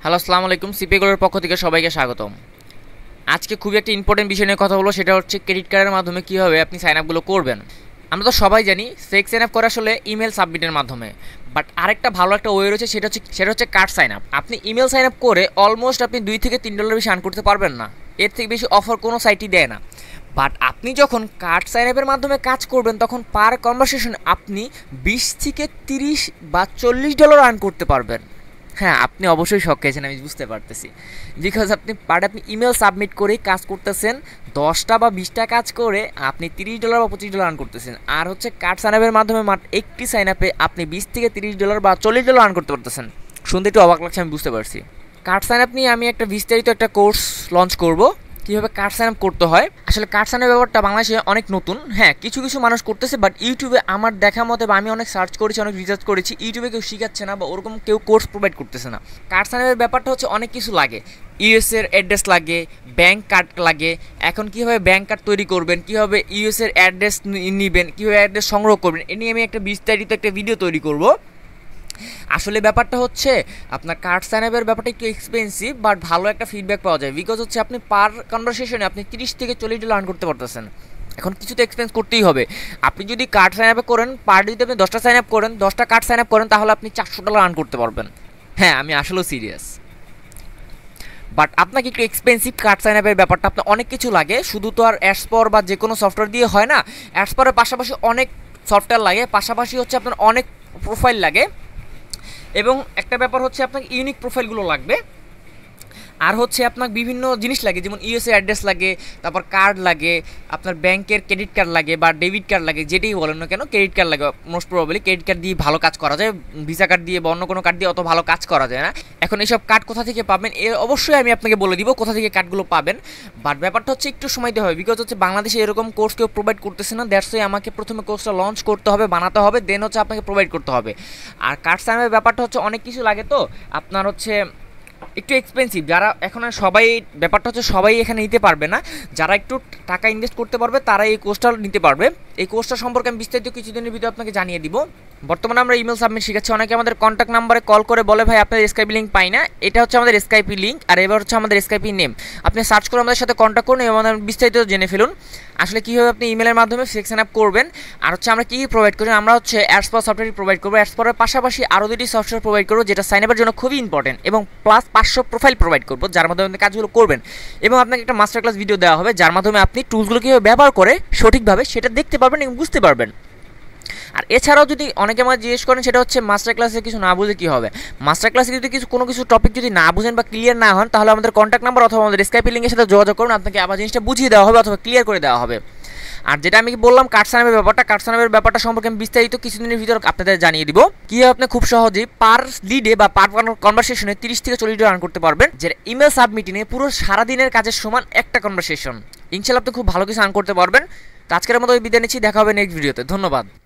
Hello, আসসালামু আলাইকুম। সিপিএগুলোর পক্ষ থেকে সবাইকে স্বাগতম। আজকে খুবই একটা ইম্পর্টেন্ট বিষয় নিয়ে কথা বলবো, সেটা হচ্ছে ক্রেডিট কার্ডের মাধ্যমে কীভাবে আপনি সাইন আপগুলো করবেন। আমরা তো সবাই জানি ফেক সাইন আপ করা আসলে ইমেল সাবমিটের মাধ্যমে, বাট আরেকটা ভালো একটা ওয়ে রয়েছে, সেটা হচ্ছে কার্ড সাইন আপ। আপনি ইমেল সাইন আপ করে অলমোস্ট আপনি $2 থেকে $3 বেশি আর্ন করতে পারবেন না, এর থেকে বেশি অফার কোনো সাইটই দেয় না। বাট আপনি যখন কার্ড সাইন আপের মাধ্যমে কাজ করবেন তখন পার কনভারসেশন আপনি $20 থেকে $30 বা $40 আর্ন করতে পারবেন। হ্যাঁ, আপনি অবশ্যই শক খেয়েছেন, আমি বুঝতে পারতেছি। বিকজ আপনি ইমেল সাবমিট করেই কাজ করতেছেন, 10টা বা 20টা কাজ করে আপনি $30 বা $25 আর্ন করতেছেন। আর হচ্ছে কার্ড সাইন আপের মাধ্যমে মাত্র একটি সাইন আপে আপনি $20 থেকে $30 বা $40 আর্ন করতে পারতেছেন। শুনতে একটু অবাক লাগছে, আমি বুঝতে পারছি। কার্ড সাইন আপ নিয়ে আমি একটা বিস্তারিত একটা কোর্স লঞ্চ করব, কীভাবে কার্ড সাইন আপ করতে হয়। আসলে কার্ড সাইন আপ ব্যাপারটা বাংলাদেশে অনেক নতুন। হ্যাঁ, কিছু কিছু মানুষ করতেছে, বাট ইউটিউবে আমার দেখা মতে বা আমি অনেক সার্চ করেছি, অনেক রিসার্চ করেছি, ইউটিউবে কেউ শিখাচ্ছে না বা ওরকম কেউ কোর্স প্রোভাইড করতেছে না। কার্ড সাইন আপের ব্যাপারটা হচ্ছে অনেক কিছু লাগে, ইউএসের অ্যাড্রেস লাগে, ব্যাঙ্ক কার্ড লাগে। এখন কীভাবে ব্যাঙ্ক কার্ড তৈরি করবেন, কীভাবে ইউএসের অ্যাড্রেস নেবেন, কীভাবে অ্যাড্রেস সংগ্রহ করবেন, এ নিয়ে আমি একটা বিস্তারিত একটা ভিডিও তৈরি করব। আসলে ব্যাপারটা হচ্ছে আপনার কার্ড সাইন আপের ব্যাপারটা একটু এক্সপেন্সিভ, বাট ভালো একটা ফিডব্যাক পাওয়া যায়। বিকজ হচ্ছে আপনি পার কনভারসেশনে আপনি $30 থেকে $40 আর্ন করতে পারতেছেন। এখন কিছু তো এক্সপেন্স করতেই হবে। আপনি যদি কার্ড সাইন আপে করেন, পার যদি আপনি 10টা সাইন আপ করেন, 10টা কার্ড সাইন আপ করেন, তাহলে আপনি $400 আর্ন করতে পারবেন। হ্যাঁ, আমি আসলেও সিরিয়াস। বাট আপনাকে একটু এক্সপেন্সিভ কার্ড সাইন আপের ব্যাপারটা, আপনার অনেক কিছু লাগে। শুধু তো আর অ্যাডসপর বা যে কোনো সফটওয়্যার দিয়ে হয় না, অ্যাডসপরের পাশাপাশি অনেক সফটওয়্যার লাগে, পাশাপাশি হচ্ছে আপনার অনেক প্রোফাইল লাগে, এবং একটা ব্যাপার হচ্ছে আপনাকে ইউনিক প্রোফাইলগুলো লাগবে। আর হচ্ছে আপনার বিভিন্ন জিনিস লাগে, যেমন ইউএসএ অ্যাড্রেস লাগে, তারপর কার্ড লাগে, আপনার ব্যাংকের ক্রেডিট কার্ড লাগে বা ডেবিট কার্ড লাগে, যেটাই বলেন না কেন ক্রেডিট কার্ড লাগে। মোস্ট প্রবাবলি ক্রেডিট কার্ড দিয়ে ভালো কাজ করা যায়, ভিসা কার্ড দিয়ে বা অন্য কোনো কার্ড দিয়ে অত ভালো কাজ করা যায় না। এখন এইসব কার্ড কোথা থেকে পাবেন অবশ্যই আমি আপনাকে বলে দিব কোথা থেকে কার্ডগুলো পাবেন। বাট ব্যাপারটা হচ্ছে একটু সময় দিতে হবে, বিকজ হচ্ছে বাংলাদেশে এরকম কোর্স কেউ প্রোভাইড করতেছে না। দ্যাটস ওয়াই আমাকে প্রথমে কোর্সটা লঞ্চ করতে হবে, বানাতে হবে, দেন হচ্ছে আপনাকে প্রোভাইড করতে হবে। আর কার্ড সাইনের ব্যাপারটা হচ্ছে অনেক কিছু লাগে, তো আপনার হচ্ছে একটু এক্সপেন্সিভ। যারা এখন সবাই ব্যাপারটা হচ্ছে সবাই এখানে নিতে পারবে না, যারা একটু টাকা ইনভেস্ট করতে পারবে তারা এই কোর্সটা নিতে পারবে। এই কোর্সটা সম্পর্কে আমি বিস্তারিত কিছুদিনের ভিতরে আপনাকে জানিয়ে দিব। বর্তমানে আমরা ইমেল সাবমিট শিখাচ্ছি। অনেকে আমাদের কন্ট্যাক্ট নাম্বারে কল করে বলে, ভাই আপনাদের স্কাইপি লিঙ্ক পাই না। এটা হচ্ছে আমাদের স্কাইপি লিঙ্ক, আর এবার হচ্ছে আমাদের স্কাইপি নেম। আপনি সার্চ করে আমাদের সাথে কন্ট্যাক্ট করুন এবং আমাদের বিস্তারিত জেনে ফেলুন আসলে কীভাবে আপনি ইমেলের মাধ্যমে ফেক সাইন আপ করবেন। আর হচ্ছে আমরা কী কী প্রোভাইড করি, আমরা হচ্ছে অ্যাডসপর সফটওয়্যার প্রোভাইড করবো। অ্যাডসপরের পাশাপাশি আরও 2টি সফটওয়্যার প্রোভাইড করবো, যেটা সাইন আপের জন্য খুবই ইম্পর্টেন্ট, এবং প্লাস 500 প্রোফাইল প্রোভাইড করবো, যার মাধ্যমে আপনি কাজগুলো করবেন। এবং আপনাকে একটা মাস্টার ক্লাস ভিডিও দেওয়া হবে, যার মাধ্যমে আপনি টুলসগুলো কীভাবে ব্যবহার করে সঠিকভাবে সেটা দেখতে পারবেন এবং বুঝতে পারবেন। আর এছাড়াও যদি অনেকে আমাকে জিজ্ঞেস করেন, সেটা হচ্ছে মাস্টার ক্লাসে কিছু না বুঝে কী হবে। মাস্টার ক্লাসে যদি কোনো কিছু টপিক যদি না বুঝেন বা ক্লিয়ার না হন, তাহলে আমাদের কন্ট্যাক্ট নাম্বার অথবা আমাদের স্কাইপি লিঙ্কের সাথে যোগাযোগ করুন, আপনাকে আবার জিনিসটা বুঝিয়ে দেওয়া হবে অথবা ক্লিয়ার করে দেওয়া হবে। আর যেটা আমি বললাম কার্ড সাইন আপের ব্যাপারটা সম্পর্কে আমি বিস্তারিত কিছুদিনের ভিতরে আপনাদের জানিয়ে দিব, কীভাবে আপনি খুব সহজেই পার লিডে বা পার কনভারসেশনে $30 থেকে $40 আর্ন করতে পারবেন, যেটা ইমেল সাবমিটিংয়ে পুরো সারাদিনের কাজের সমান একটা কনভারসেশন। ইনশাআল্লাহ আপনি খুব ভালো কিছু আর্ন করতে পারবেন। তো আজকের মতো বিদায় নিচ্ছি, দেখা হবে নেক্সট ভিডিওতে। ধন্যবাদ।